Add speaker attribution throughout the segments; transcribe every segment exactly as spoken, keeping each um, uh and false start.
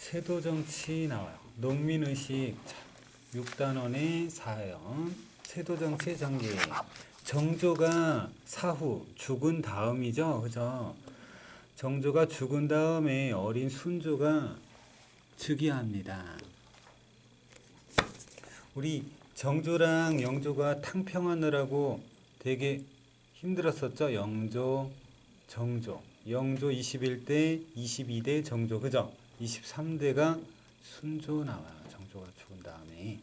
Speaker 1: 세도정치 나와요. 농민의식 육 단원의 사형. 세도정치 전개. 정조가 사후 죽은 다음이죠. 그죠? 정조가 죽은 다음에 어린 순조가 즉위합니다. 우리 정조랑 영조가 탕평하느라고 되게 힘들었었죠. 영조, 정조. 영조 이십일 대, 이십이 대 정조. 그죠? 이십삼 대가 순조 나와요. 정조가 죽은 다음에.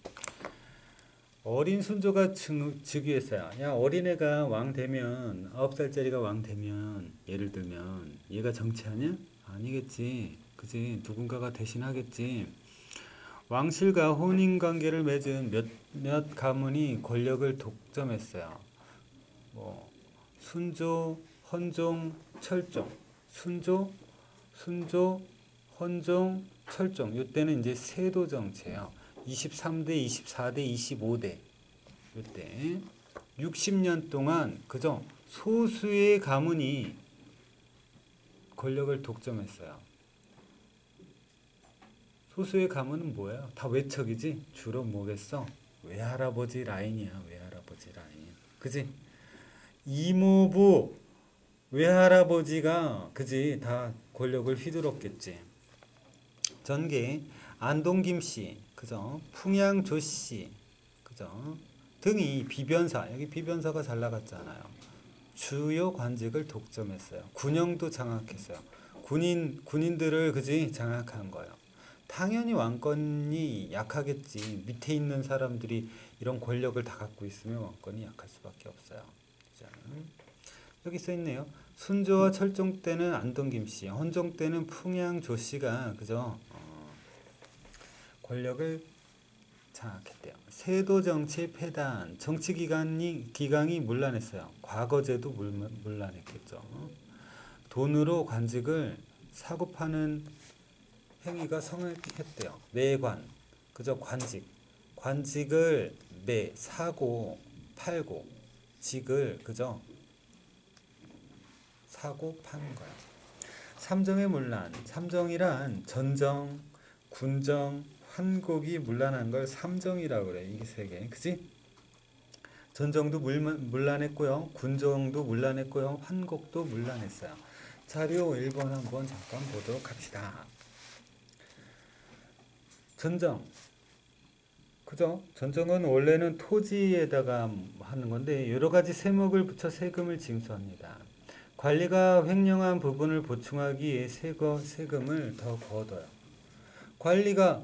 Speaker 1: 어린 순조가 즉위했어요. 야, 어린애가 왕 되면, 아홉 살짜리가 왕 되면, 예를 들면, 얘가 정치하냐? 아니겠지. 그지? 누군가가 대신하겠지. 왕실과 혼인관계를 맺은 몇몇 가문이 권력을 독점했어요. 뭐, 순조, 헌종, 철종. 순조, 순조, 헌종, 철종. 이때는 이제 세도 정치예요. 이십삼 대, 이십사 대, 이십오 대. 이때 육십 년 동안 그저 소수의 가문이 권력을 독점했어요. 소수의 가문은 뭐예요? 다 외척이지? 주로 뭐겠어? 외할아버지 라인이야. 외할아버지 라인. 그지? 이모부 외할아버지가 그지? 다 권력을 휘두르겠지. 전개 안동 김씨, 그죠? 풍양 조씨, 그죠? 등이 비변사, 여기 비변사가 잘 나갔잖아요. 주요 관직을 독점했어요. 군영도 장악했어요. 군인, 군인들을 그지? 장악한 거예요. 당연히 왕권이 약하겠지. 밑에 있는 사람들이 이런 권력을 다 갖고 있으면 왕권이 약할 수밖에 없어요. 자, 여기 써 있네요. 순조와 철종 때는 안동 김씨, 헌종 때는 풍양 조씨가 그죠? 권력을 장악했대요. 세도 정치 폐단, 정치 기관이 기강이 문란했어요. 과거제도 문란했겠죠. 돈으로 관직을 사고 파는 행위가 성행했대요. 매관, 그죠? 관직, 관직을 매 사고 팔고 직을 그죠? 사고 파는 거야. 삼정의 문란, 삼정이란 전정, 군정, 환곡이 문란한 걸 삼정이라고 그래. 이게 세 개. 그지? 전정도 문란했고요. 군정도 문란했고요. 환곡도 문란했어요. 자료 일 번 한번 잠깐 보도록 합시다. 전정. 그죠? 전정은 원래는 토지에다가 하는 건데 여러 가지 세목을 붙여 세금을 징수합니다. 관리가 횡령한 부분을 보충하기 위해 세거, 세금을 더 거둬요. 관리가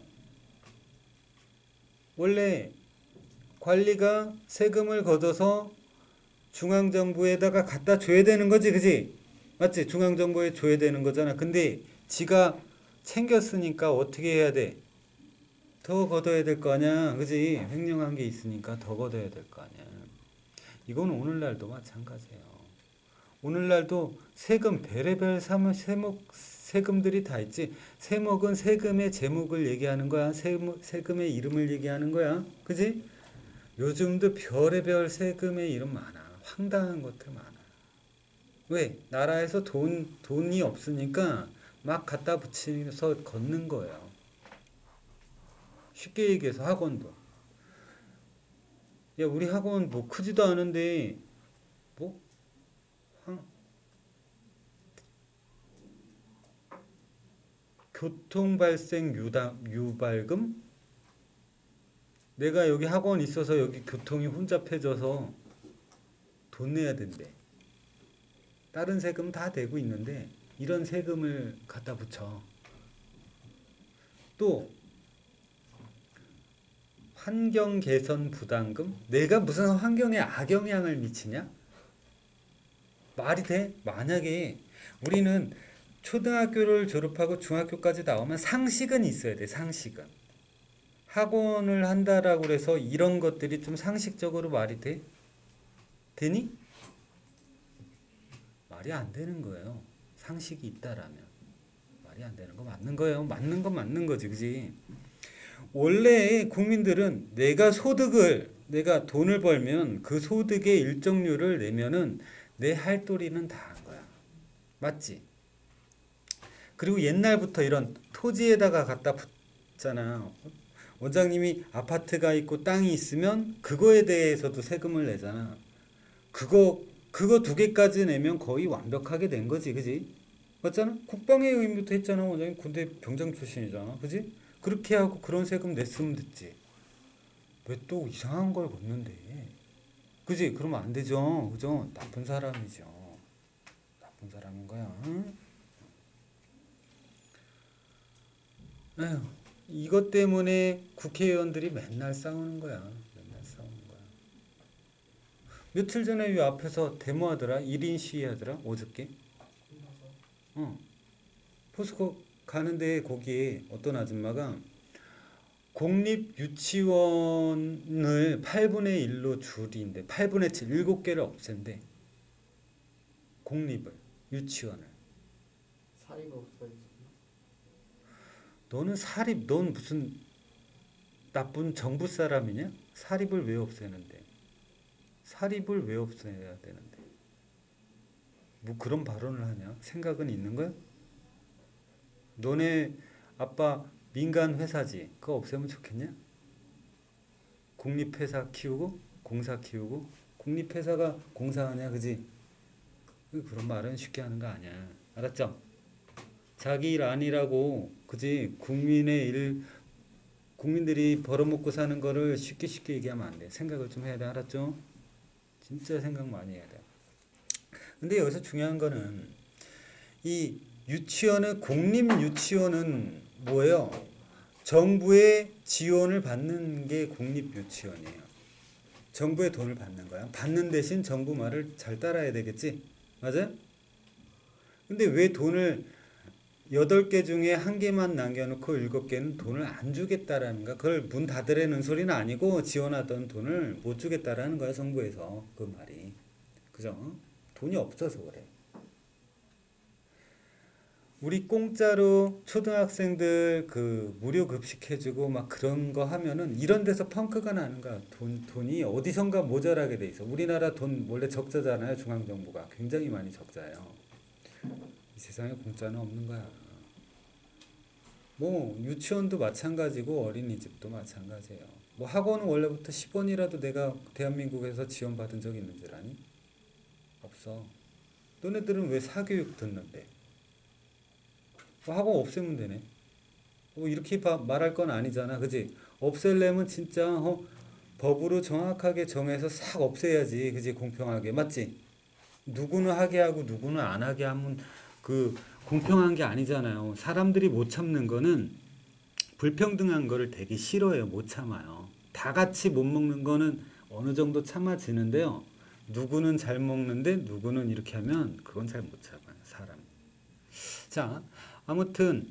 Speaker 1: 원래 관리가 세금을 걷어서 중앙정부에다가 갖다 줘야 되는 거지, 그지? 맞지? 중앙정부에 줘야 되는 거잖아. 근데 지가 챙겼으니까 어떻게 해야 돼? 더 걷어야 될 거 아니야, 그지? 횡령한 게 있으니까 더 걷어야 될 거 아니야. 이건 오늘날도 마찬가지예요. 오늘날도 세금 별의별 세목 세금들이 다 있지. 세목은 세금의 제목을 얘기하는 거야. 세목, 세금의 이름을 얘기하는 거야. 그지? 요즘도 별의별 세금의 이름 많아. 황당한 것들 많아. 왜? 나라에서 돈, 돈이 없으니까 막 갖다 붙여서 걷는 거예요. 쉽게 얘기해서 학원도. 야, 우리 학원 뭐 크지도 않은데 뭐? 한 교통발생 유다, 유발금? 내가 여기 학원 있어서 여기 교통이 혼잡해져서 돈 내야 된대. 다른 세금 다 내고 있는데 이런 세금을 갖다 붙여. 또 환경 개선 부담금? 내가 무슨 환경에 악영향을 미치냐? 말이 돼? 만약에 우리는 초등학교를 졸업하고 중학교까지 나오면 상식은 있어야 돼. 상식은. 학원을 한다라고 해서 이런 것들이 좀 상식적으로 말이 돼? 되니? 말이 안 되는 거예요. 상식이 있다라면. 말이 안 되는 거 맞는 거예요. 맞는 건 맞는 거지. 그지? 원래 국민들은 내가 소득을, 내가 돈을 벌면 그 소득의 일정률을 내면은 내 할 도리는 다 한 거야. 맞지? 그리고 옛날부터 이런 토지에다가 갖다 붙잖아. 원장님이 아파트가 있고 땅이 있으면 그거에 대해서도 세금을 내잖아. 그거 그거 두 개까지 내면 거의 완벽하게 된 거지, 그지? 맞잖아? 국방의 의무도 했잖아. 원장님 군대 병장 출신이잖아, 그지? 그렇게 하고 그런 세금 냈으면 됐지. 왜 또 이상한 걸 걷는데? 그지? 그러면 안 되죠, 그죠? 나쁜 사람이죠. 나쁜 사람인 거야. 응? 에휴, 이것 때문에 국회의원들이 맨날 싸우는 거야. 맨날 싸우는 거야. 며칠 전에 이 앞에서 데모하더라. 일 인 시위하더라. 어저께. 어. 포스코 가는데 거기에 어떤 아줌마가 공립유치원을 팔분의 일로 줄인대. 팔분의 칠, 일곱 개를 없앤대. 공립을, 유치원을.
Speaker 2: 사립 없어야지.
Speaker 1: 너는 사립, 넌 무슨 나쁜 정부 사람이냐? 사립을 왜 없애는데? 사립을 왜 없애야 되는데? 뭐 그런 발언을 하냐? 생각은 있는 거야? 너네 아빠 민간 회사지? 그거 없애면 좋겠냐? 공립회사 키우고 공사 키우고 공립회사가 공사하냐, 그지? 그런 말은 쉽게 하는 거 아니야. 알았죠? 자기 일 아니라고, 그지? 국민의 일, 국민들이 벌어먹고 사는 거를 쉽게 쉽게 얘기하면 안 돼. 생각을 좀 해야 돼. 알았죠? 진짜 생각 많이 해야 돼. 근데 여기서 중요한 거는 이 유치원은, 공립 유치원은 뭐예요? 정부의 지원을 받는 게 공립 유치원이에요. 정부의 돈을 받는 거야. 받는 대신 정부 말을 잘 따라야 되겠지? 맞아요? 근데 왜 돈을 여덟 개 중에 한 개만 남겨놓고 일곱 개는 돈을 안 주겠다라는가? 그걸 문 닫으라는 소리는 아니고 지원하던 돈을 못 주겠다라는 거야, 정부에서. 그 말이. 그죠? 돈이 없어서 그래. 우리 공짜로 초등학생들 그 무료 급식 해주고 막 그런 거 하면은 이런 데서 펑크가 나는 거야. 돈, 돈이 어디선가 모자라게 돼 있어. 우리나라 돈 원래 적자잖아요. 중앙정부가. 굉장히 많이 적자예요. 이 세상에 공짜는 없는 거야. 뭐 유치원도 마찬가지고 어린이집도 마찬가지예요. 뭐 학원은 원래부터 십 원이라도 내가 대한민국에서 지원받은 적 있는 줄 아니? 없어. 너네들은 왜 사교육 듣는데? 뭐 학원 없애면 되네. 뭐 이렇게 바, 말할 건 아니잖아, 그지? 없앨려면 진짜 어, 법으로 정확하게 정해서 싹 없애야지, 그지? 공평하게, 맞지? 누구는 하게 하고 누구는 안 하게 하면 그 공평한 게 아니잖아요. 사람들이 못 참는 거는 불평등한 거를 되게 싫어해요. 못 참아요. 다 같이 못 먹는 거는 어느 정도 참아지는데요. 누구는 잘 먹는데 누구는 이렇게 하면 그건 잘 못 참아요, 사람. 자, 아무튼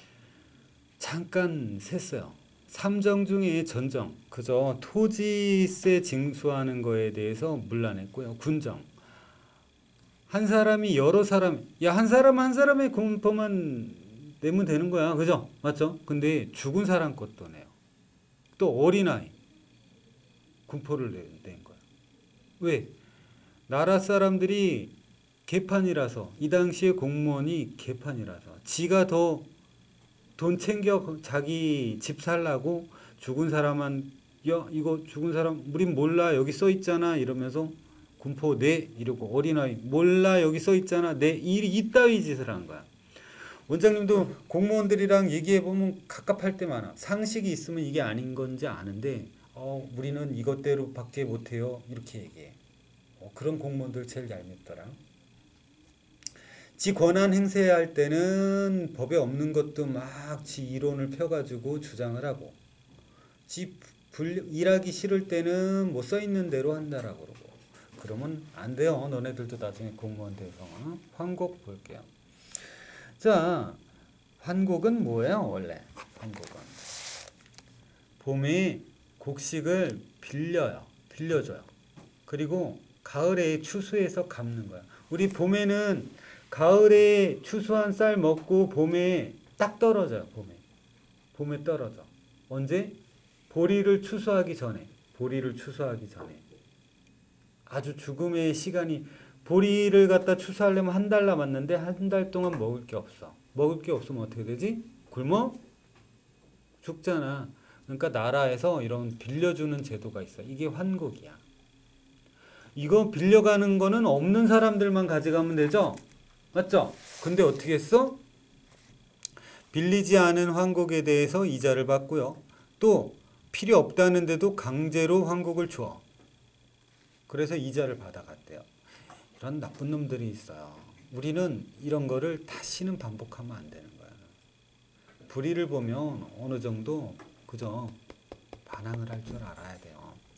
Speaker 1: 잠깐 셌어요. 삼정 중에 전정, 그저 토지세 징수하는 거에 대해서 문란했고요. 군정, 한 사람이 여러 사람, 야, 한 사람 한 사람의 공포만 내면 되는 거야, 그죠? 맞죠? 근데 죽은 사람 것도 내요. 또 어린아이 군포를 낸 거야. 왜? 나라 사람들이 개판이라서, 이 당시에 공무원이 개판이라서 지가 더 돈 챙겨 자기 집 살라고 죽은 사람한, 야, 이거 죽은 사람 우린 몰라, 여기 써 있잖아 이러면서 군포 내 이러고, 어린아이 몰라 여기 써 있잖아 내, 이 이따위 짓을 한 거야. 원장님도 공무원들이랑 얘기해보면 갑갑할 때 많아. 상식이 있으면 이게 아닌 건지 아는데 어, 우리는 이것대로 밖에 못해요 이렇게 얘기해. 어, 그런 공무원들 제일 얄밉더라. 지 권한 행사할 때는 법에 없는 것도 막 지 이론을 펴가지고 주장을 하고, 지 불, 일하기 싫을 때는 뭐 써있는 대로 한다라고 그러고. 그러면 안 돼요. 너네들도 나중에 공무원 돼서. 어? 환곡 볼게요. 자, 환곡은 뭐예요? 원래 환곡은 봄에 곡식을 빌려요. 빌려줘요. 그리고 가을에 추수해서 갚는 거야. 우리 봄에는 가을에 추수한 쌀 먹고 봄에 딱 떨어져요. 봄에. 봄에 떨어져. 언제? 보리를 추수하기 전에. 보리를 추수하기 전에. 아주 죽음의 시간이, 보리를 갖다 추수하려면 한 달 남았는데 한 달 동안 먹을 게 없어. 먹을 게 없으면 어떻게 되지? 굶어 죽잖아. 그러니까 나라에서 이런 빌려주는 제도가 있어. 이게 환국이야. 이거 빌려가는 거는 없는 사람들만 가져가면 되죠? 맞죠? 근데 어떻게 했어? 빌리지 않은 환국에 대해서 이자를 받고요. 또 필요 없다는데도 강제로 환국을 줘. 그래서 이자를 받아갔대요. 이런 나쁜 놈들이 있어요. 우리는 이런 거를 다시는 반복하면 안 되는 거야. 불의를 보면 어느 정도 그저 반항을 할 줄 알아야 돼요.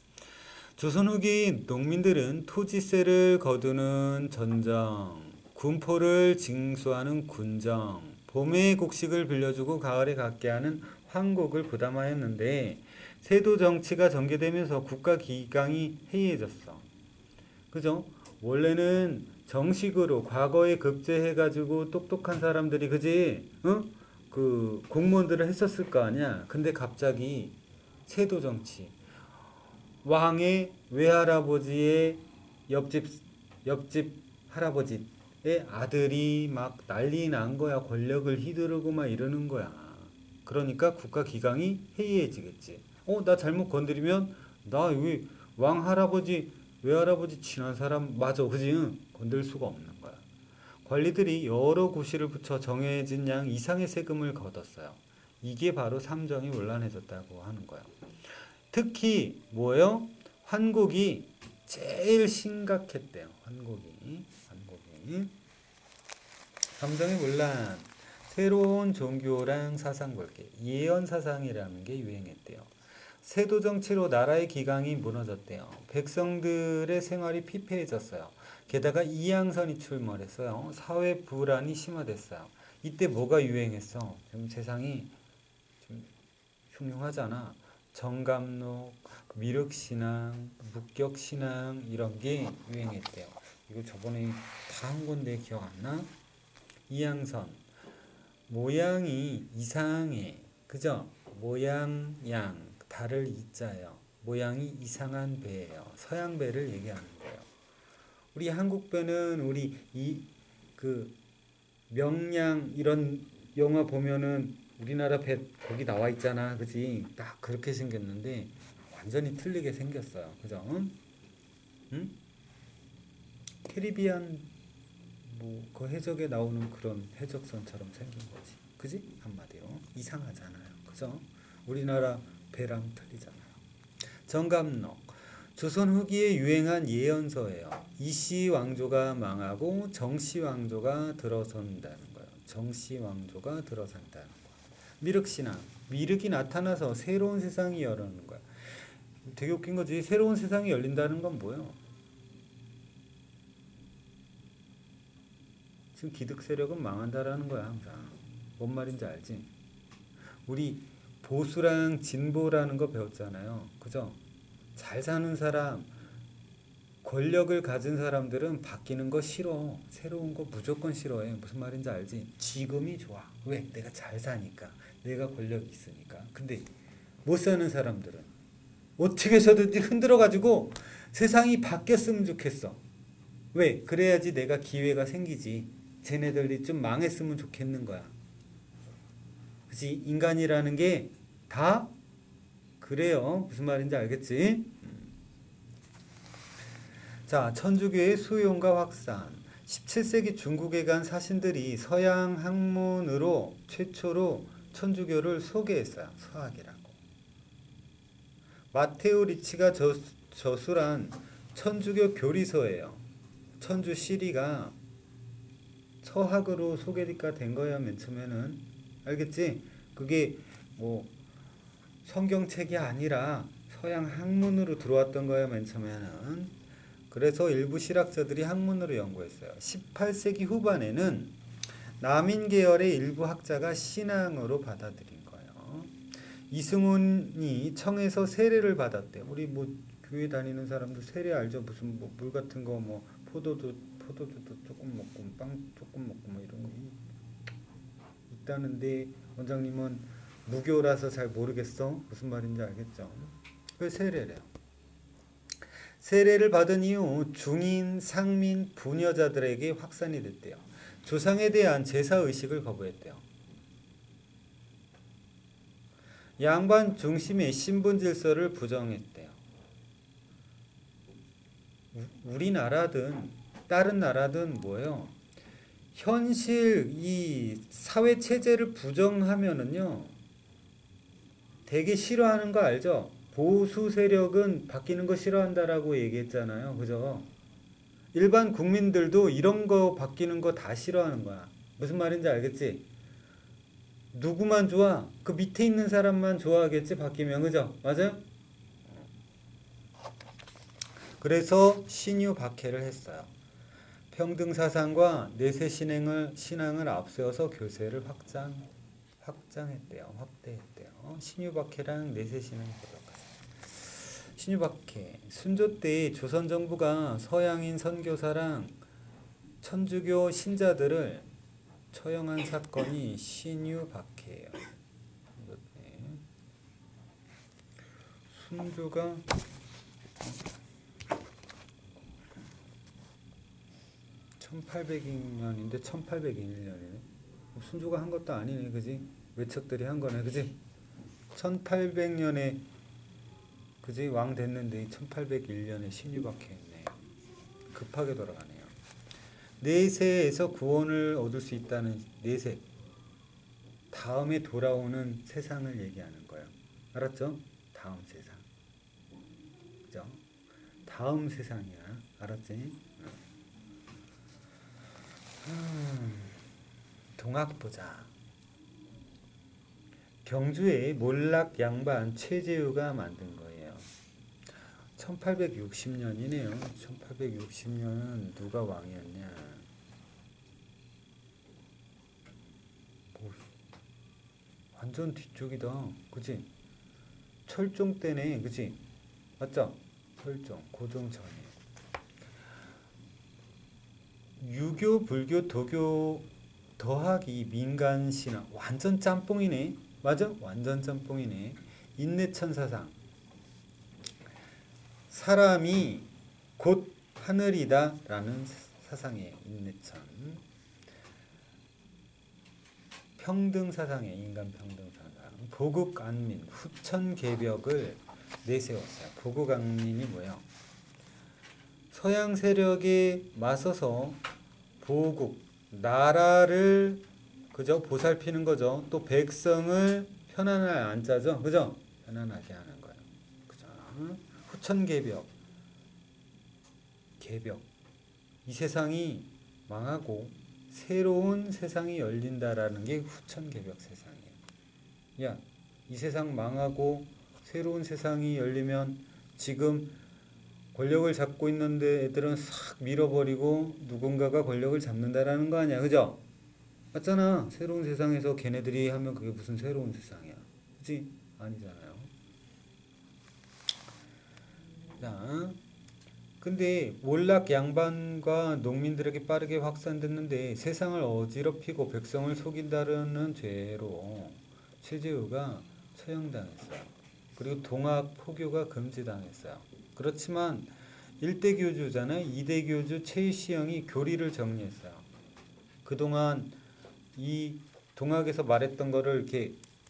Speaker 1: 조선 후기 농민들은 토지세를 거두는 전정, 군포를 징수하는 군정, 봄에 곡식을 빌려주고 가을에 갖게 하는 환곡을 부담하였는데 세도 정치가 전개되면서 국가 기강이 해이해졌어. 그죠? 원래는 정식으로 과거에 급제해가지고 똑똑한 사람들이 그지? 어? 그 공무원들을 했었을 거 아니야. 근데 갑자기 세도 정치. 왕의 외할아버지의 옆집 옆집 할아버지의 아들이 막 난리 난 거야. 권력을 휘두르고 막 이러는 거야. 그러니까 국가 기강이 해이해지겠지. 어, 나 잘못 건드리면 나 여기 왕 할아버지 외할아버지 친한 사람 맞아, 그지? 응? 건들 수가 없는 거야. 관리들이 여러 고시를 붙여 정해진 양 이상의 세금을 거뒀어요. 이게 바로 삼정이 혼란해졌다고 하는 거예요. 특히 뭐예요? 환곡이 제일 심각했대요. 환곡이. 환곡이. 삼정의 혼란. 새로운 종교랑 사상 볼게. 예언 사상이라는 게 유행했대요. 세도 정치로 나라의 기강이 무너졌대요. 백성들의 생활이 피폐해졌어요. 게다가 이양선이 출몰했어요. 사회 불안이 심화됐어요. 이때 뭐가 유행했어? 지금 세상이 좀 흉흉하잖아. 정감록, 미륵신앙, 묵격신앙 이런 게 유행했대요. 이거 저번에 다 한 건데 기억 안 나? 이양선 모양이 이상해. 그죠? 모양 양 달을 이자예요. 모양이 이상한 배예요. 서양 배를 얘기하는 거예요. 우리 한국 배는 우리 이 그 명량 이런 영화 보면은 우리나라 배 거기 나와 있잖아. 그지? 딱 그렇게 생겼는데 완전히 틀리게 생겼어요. 그죠? 응? 응? 캐리비안 뭐 그 해적에 나오는 그런 해적선처럼 생긴 거지. 그지? 한마디로 이상하잖아요. 그죠? 우리나라 배랑 틀리잖아요. 정감록 조선 후기에 유행한 예언서예요. 이씨 왕조가 망하고 정씨 왕조가 들어선다는 거예요. 정씨 왕조가 들어선다는 거예요. 미륵신앙 미륵이 나타나서 새로운 세상이 열리는 거야. 되게 웃긴 거지. 새로운 세상이 열린다는 건 뭐예요? 지금 기득 세력은 망한다라는 거야. 항상 뭔 말인지 알지? 우리 보수랑 진보라는 거 배웠잖아요. 그죠? 잘 사는 사람, 권력을 가진 사람들은 바뀌는 거 싫어. 새로운 거 무조건 싫어해. 무슨 말인지 알지? 지금이 좋아. 왜? 내가 잘 사니까. 내가 권력이 있으니까. 근데 못 사는 사람들은 어떻게 해서든지 흔들어가지고 세상이 바뀌었으면 좋겠어. 왜? 그래야지 내가 기회가 생기지. 쟤네들이 좀 망했으면 좋겠는 거야. 그치? 인간이라는 게 다 그래요. 무슨 말인지 알겠지? 자, 천주교의 수용과 확산. 십칠 세기 중국에 간 사신들이 서양 학문으로 최초로 천주교를 소개했어요. 서학이라고. 마테오 리치가 저, 저술한 천주교 교리서예요. 천주 시리가 서학으로 소개가 된 거야. 맨 처음에는. 알겠지? 그게 뭐 성경책이 아니라 서양 학문으로 들어왔던 거예요. 맨 처음에는. 그래서 일부 실학자들이 학문으로 연구했어요. 십팔 세기 후반에는 남인 계열의 일부 학자가 신앙으로 받아들인 거예요. 이승훈이 청에서 세례를 받았대요. 우리 뭐 교회 다니는 사람도 세례 알죠? 무슨 뭐 물 같은 거 뭐 포도도 포도주도 조금 먹고 빵 조금 먹고 뭐 이런 거 있다는데 원장님은 무교라서 잘 모르겠어. 무슨 말인지 알겠죠? 그 세례래요. 세례를 받은 이후 중인, 상민, 부녀자들에게 확산이 됐대요. 조상에 대한 제사 의식을 거부했대요. 양반 중심의 신분 질서를 부정했대요. 우- 우리나라든 다른 나라든 뭐예요? 현실 이 사회 체제를 부정하면은요 되게 싫어하는 거 알죠? 보수 세력은 바뀌는 거 싫어한다라고 얘기했잖아요. 그죠? 일반 국민들도 이런 거 바뀌는 거 다 싫어하는 거야. 무슨 말인지 알겠지? 누구만 좋아? 그 밑에 있는 사람만 좋아하겠지, 바뀌면. 그죠? 맞아요? 그래서 신유 박해를 했어요. 평등 사상과 내세 신앙을 신앙을 앞세워서 교세를 확장 확장했대요. 확대했대요. 신유 박해랑 내세 신앙이 들어갔어요. 신유 박해. 순조 때 조선 정부가 서양인 선교사랑 천주교 신자들을 처형한 사건이 신유 박해예요. 순조가 천팔백 년인데 천팔백일 년이네. 순조가 한 것도 아니네, 그지? 외척들이 한 거네, 그지? 천팔백 년에 그지 왕 됐는데 천팔백일 년에 신유박해했네. 급하게 돌아가네요. 내세에서 구원을 얻을 수 있다는 내세. 다음에 돌아오는 세상을 얘기하는 거예요. 알았죠? 다음 세상. 그죠? 다음 세상이야. 알았지? 음, 동학 보자. 경주의 몰락 양반 최재우가 만든 거예요. 천팔백육십 년이네요. 천팔백육십 년은 누가 왕이었냐? 오, 완전 뒤쪽이다. 그치? 철종 때네. 그치? 맞죠? 철종, 고종 전이에요. 유교, 불교, 도교 더하기 민간 신화 완전 짬뽕이네. 맞아? 완전 짬뽕이네. 인내천 사상. 사람이 곧 하늘이다 라는 사상이에요. 인내천. 평등 사상이에요. 인간 평등 사상. 보국안민, 후천개벽을 내세웠어요. 보국안민이 뭐예요? 서양 세력에 맞서서 보국, 나라를 그죠? 보살피는 거죠. 또 백성을 편안할 안자죠. 그죠? 편안하게 하는 거예요. 그죠? 후천개벽. 개벽. 이 세상이 망하고 새로운 세상이 열린다라는 게 후천개벽 세상이에요. 야, 이 세상 망하고 새로운 세상이 열리면 지금 권력을 잡고 있는데 애들은 싹 밀어버리고 누군가가 권력을 잡는다라는 거 아니야. 그죠? 맞잖아. 새로운 세상에서 걔네들이 하면 그게 무슨 새로운 세상이야. 그치? 아니잖아요. 자, 근데 몰락 양반과 농민들에게 빠르게 확산됐는데 세상을 어지럽히고 백성을 속인다는 죄로 최재우가 처형당했어요. 그리고 동학 포교가 금지당했어요. 그렇지만 일대 교주잖아요. 이대 교주 최시영이 교리를 정리했어요. 그동안 이 동학에서 말했던 거를 이렇게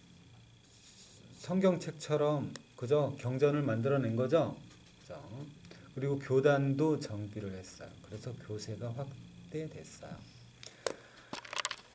Speaker 1: 성경책처럼 그죠? 경전을 만들어낸 거죠. 그죠? 그리고 교단도 정비를 했어요. 그래서 교세가 확대됐어요.